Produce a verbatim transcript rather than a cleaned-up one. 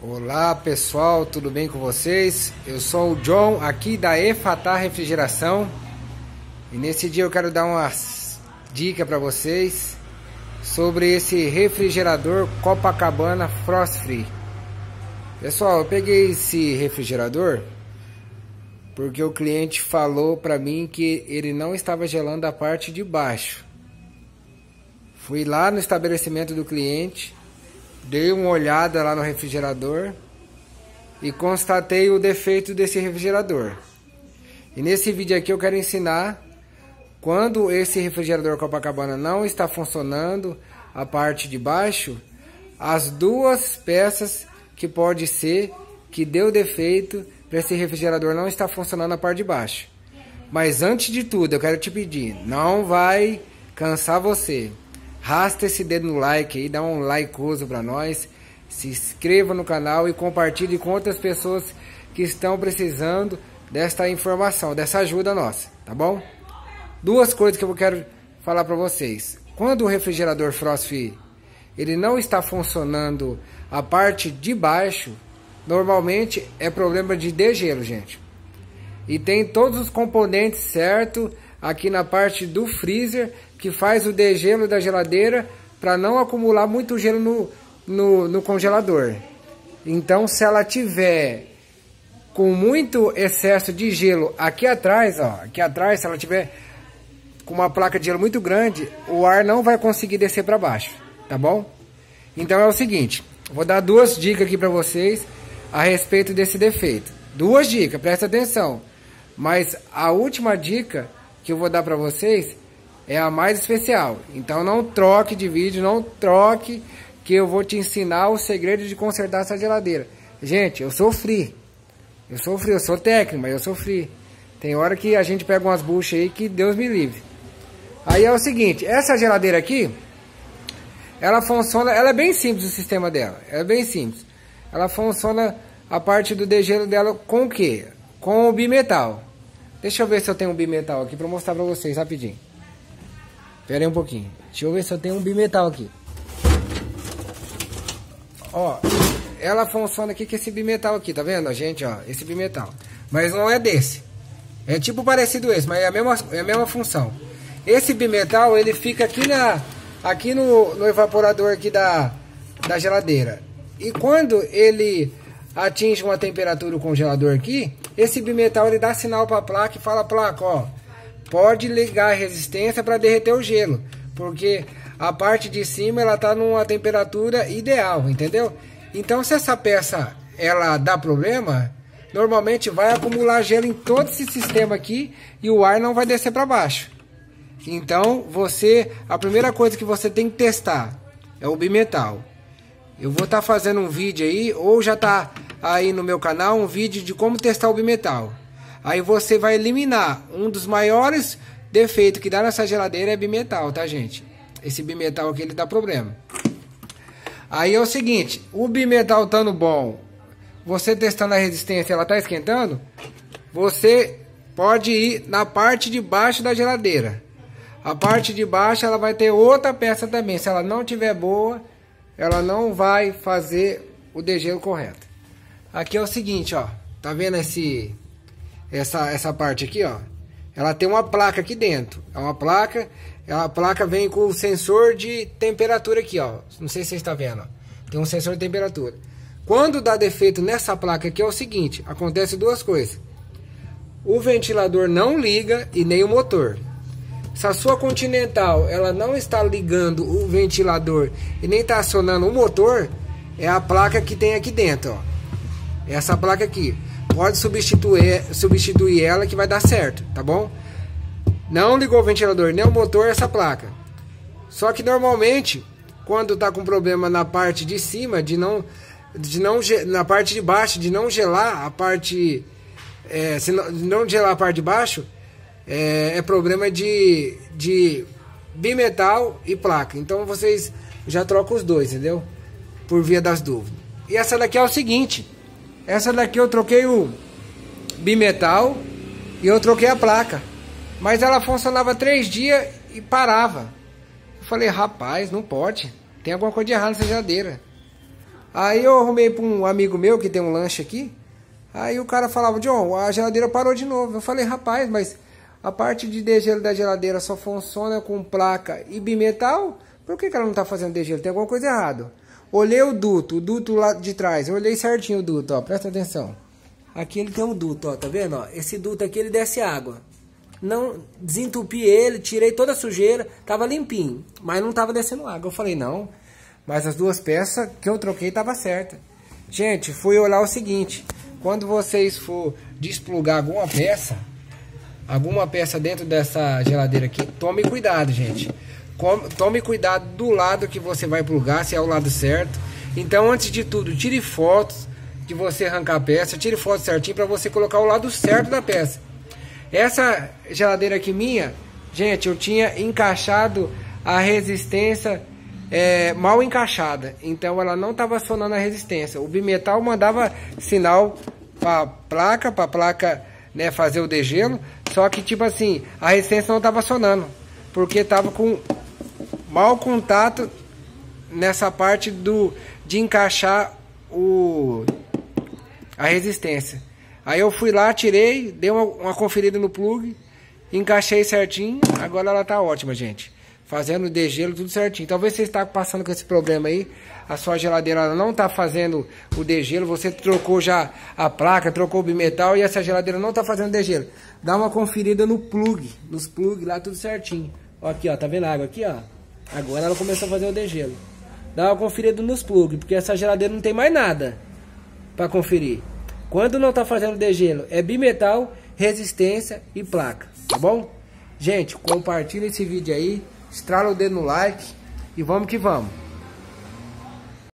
Olá pessoal, tudo bem com vocês? Eu sou o John aqui da Efatá Refrigeração e nesse dia eu quero dar uma dica para vocês sobre esse refrigerador Copacabana Frost Free. Pessoal, eu peguei esse refrigerador porque o cliente falou para mim que ele não estava gelando a parte de baixo. Fui lá no estabelecimento do cliente, dei uma olhada lá no refrigerador e constatei o defeito desse refrigerador. E nesse vídeo aqui eu quero ensinar quando esse refrigerador Copacabana não está funcionando a parte de baixo, as duas peças que pode ser que deu defeito para esse refrigerador não estar funcionando a parte de baixo. Mas antes de tudo eu quero te pedir, não vai cansar você. Rasta esse dedo no like aí, dá um likeoso para nós, se inscreva no canal e compartilhe com outras pessoas que estão precisando desta informação, dessa ajuda nossa, tá bom? Duas coisas que eu quero falar para vocês. Quando o refrigerador Frost Free ele não está funcionando a parte de baixo, normalmente é problema de degelo, gente. E tem todos os componentes certos aqui na parte do freezer que faz o degelo da geladeira para não acumular muito gelo no, no, no congelador. Então, se ela tiver com muito excesso de gelo aqui atrás, ó, aqui atrás, se ela tiver com uma placa de gelo muito grande, o ar não vai conseguir descer para baixo, tá bom? Então é o seguinte, vou dar duas dicas aqui para vocês a respeito desse defeito. Duas dicas, presta atenção. Mas a última dica que eu vou dar para vocês é a mais especial. Então não troque de vídeo, não troque, que eu vou te ensinar o segredo de consertar essa geladeira. Gente, eu sofri. Eu sofri, eu sou técnico, mas eu sofri. Tem hora que a gente pega umas buchas aí que Deus me livre. Aí é o seguinte, essa geladeira aqui, ela funciona, ela é bem simples o sistema dela. Ela é bem simples. Ela funciona a parte do degelo dela com o quê? Com o bimetal. Deixa eu ver se eu tenho um bimetal aqui para mostrar para vocês rapidinho. Pera aí um pouquinho. Deixa eu ver se eu tenho um bimetal aqui. Ó, ela funciona aqui com esse bimetal aqui, tá vendo, gente? Ó, esse bimetal. Mas não é desse. É tipo parecido esse, mas é a mesma, é a mesma função. Esse bimetal, ele fica aqui, na, aqui no, no evaporador aqui da, da geladeira. E quando ele atinge uma temperatura, o congelador aqui, esse bimetal ele dá sinal para a placa e fala, placa, ó, pode ligar a resistência para derreter o gelo, porque a parte de cima ela tá numa temperatura ideal, entendeu? Então se essa peça ela dá problema, normalmente vai acumular gelo em todo esse sistema aqui e o ar não vai descer para baixo. Então você, a primeira coisa que você tem que testar é o bimetal. Eu vou estar tá fazendo um vídeo aí, ou já tá aí no meu canal, um vídeo de como testar o bimetal. Aí você vai eliminar um dos maiores defeitos que dá nessa geladeira é bimetal, tá, gente? Esse bimetal aqui ele dá problema. Aí é o seguinte, o bimetal estando bom, você testando a resistência, ela tá esquentando, você pode ir na parte de baixo da geladeira. A parte de baixo ela vai ter outra peça também. Se ela não tiver boa, ela não vai fazer o degelo correto. Aqui é o seguinte, ó, tá vendo esse essa essa parte aqui, ó? Ela tem uma placa aqui dentro. É uma placa, a placa vem com o sensor de temperatura aqui, ó. Não sei se você está vendo, ó. Tem um sensor de temperatura. Quando dá defeito nessa placa aqui é o seguinte, acontece duas coisas. O ventilador não liga e nem o motor. Se a sua Continental ela não está ligando o ventilador e nem está acionando o motor, é a placa que tem aqui dentro, ó. Essa placa aqui. Pode substituir, substituir ela que vai dar certo, tá bom? Não ligou o ventilador nem o motor, essa placa. Só que normalmente, quando tá com problema na parte de cima, de não, de não na parte de baixo, de não gelar a parte, é, se não, de não gelar a parte de baixo, é, é problema de, de bimetal e placa. Então vocês já trocam os dois, entendeu? Por via das dúvidas. E essa daqui é o seguinte. Essa daqui eu troquei o bimetal e eu troquei a placa. Mas ela funcionava três dias e parava. Eu falei, rapaz, não pode. Tem alguma coisa de errado nessa geladeira. Aí eu arrumei para um amigo meu que tem um lanche aqui. Aí o cara falava, John, a geladeira parou de novo. Eu falei, rapaz, mas a parte de degelo da geladeira só funciona com placa e bimetal? Por que que ela não tá fazendo degelo? Tem alguma coisa errada. Olhei o duto, o duto lá de trás. Eu olhei certinho o duto, ó, presta atenção. Aqui ele tem um duto, ó, tá vendo? Ó, esse duto aqui ele desce água. Não desentupi ele, tirei toda a sujeira, tava limpinho, mas não tava descendo água. Eu falei, não, mas as duas peças que eu troquei tava certa. Gente, fui olhar o seguinte, quando vocês for desplugar alguma peça, alguma peça dentro dessa geladeira aqui, tome cuidado, gente. Tome cuidado do lado que você vai plugar, se é o lado certo. Então, antes de tudo, tire fotos de você arrancar a peça, tire foto certinho para você colocar o lado certo da peça. Essa geladeira aqui minha, gente, eu tinha encaixado a resistência é, mal encaixada, então ela não estava acionando a resistência. O bimetal mandava sinal para placa, para placa, né, fazer o degelo, só que tipo assim, a resistência não estava acionando, porque estava com mau contato nessa parte do de encaixar o a resistência. Aí eu fui lá, tirei, dei uma, uma conferida no plug, encaixei certinho, agora ela tá ótima, gente. Fazendo o degelo tudo certinho. Talvez você está passando com esse problema aí, a sua geladeira ela não tá fazendo o degelo, você trocou já a placa, trocou o bimetal e essa geladeira não tá fazendo degelo. Dá uma conferida no plug, nos plugs lá tudo certinho. Ó, aqui ó, tá vendo a água aqui ó? Agora ela começou a fazer o degelo. Dá uma conferida nos plugs, porque essa geladeira não tem mais nada para conferir. Quando não tá fazendo degelo, é bimetal, resistência e placa, tá bom? Gente, compartilha esse vídeo aí, estrala o dedo no like e vamos que vamos.